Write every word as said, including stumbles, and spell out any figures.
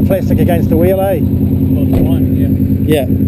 plastic against the wheel, eh? Well, the one, yeah. Yeah.